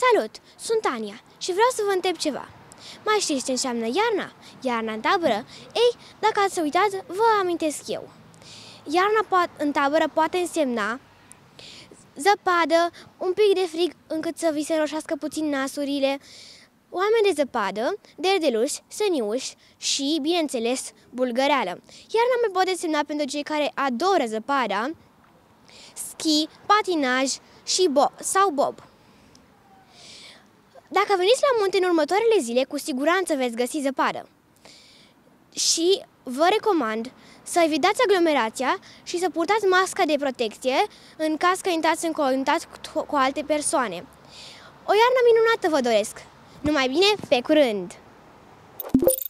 Salut! Sunt Ania și vreau să vă întreb ceva. Mai știți ce înseamnă iarna? Iarna în tabără? Ei, dacă ați uitat, vă amintesc eu. Iarna în tabără poate însemna zăpadă, un pic de frig încât să vi se roșească puțin nasurile, oameni de zăpadă, derdeluși, săniuși și, bineînțeles, bulgăreală. Iarna mai poate însemna pentru cei care adoră zăpada, schi, patinaj și bob. Dacă veniți la munte în următoarele zile, cu siguranță veți găsi zăpadă. Și vă recomand să evitați aglomerația și să purtați masca de protecție în caz că intrați în contact cu alte persoane. O iarnă minunată vă doresc! Numai bine, pe curând!